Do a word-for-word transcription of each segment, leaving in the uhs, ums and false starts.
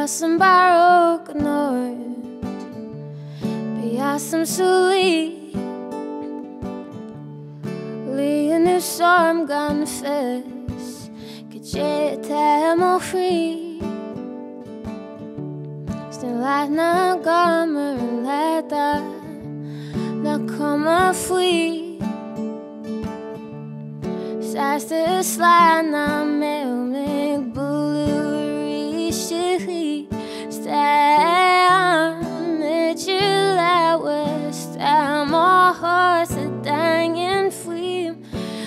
some baroque noord, be some suli, Lee a new storm gone fest, get je temo free. Still like na gomer leta, na komma fui. Saste slide na mel mig bluery shitty. Stay on the July west, I'm all horse a dang and flee.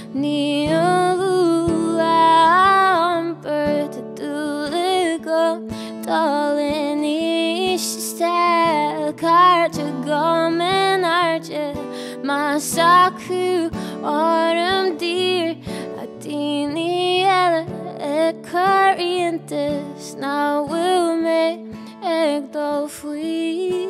Neil I'm bird to do the go, darling ish style card to go man arche. My saku autumn dear, a teeny yellow corrientes now will make egg dough free.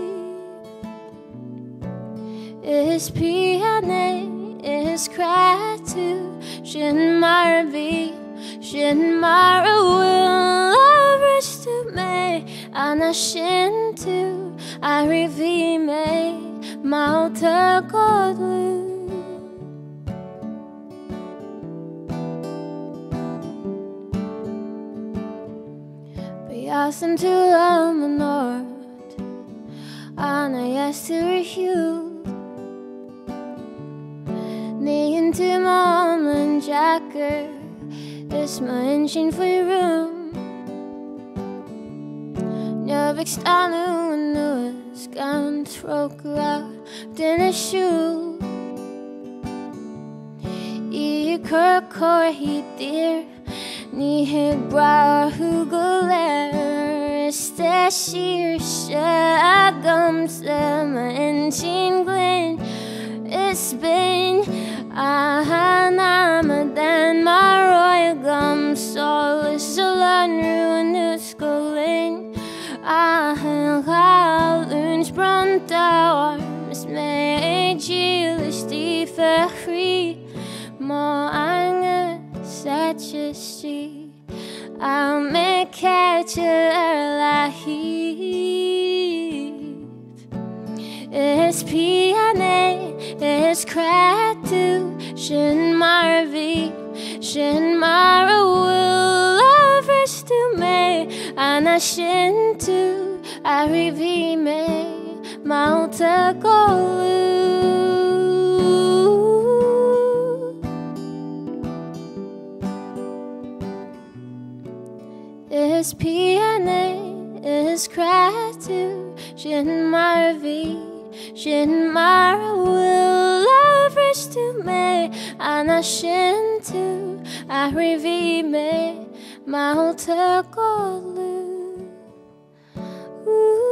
Is piano is cry to shin marvi shin mara will lovers to me and a shin to I reveal me Meallta Go Dlúth. Awesome to love the north, and I yes to refute. Knee into mom and jacker, it's my engine for your room. Nervig stanu and news, gun throat out, dinner shoe. E kirk or he dear. Ni heg bra huguler stashir shagum sama engine glen. It's been ahana dan my royal gum solace alone ruin schooling. Ah lunch brunt arms made jilish free more anger such a she. I'll make catch a heave. It's piano, it's cry to shin marvi, shin mara will lovers to me, and I shin to I reveal me Meallta Go Dlúth. Is piano, is cry to shin marvi, shin mara will lovers to me, and I shin to I reveal me Meallta Go Dlúth.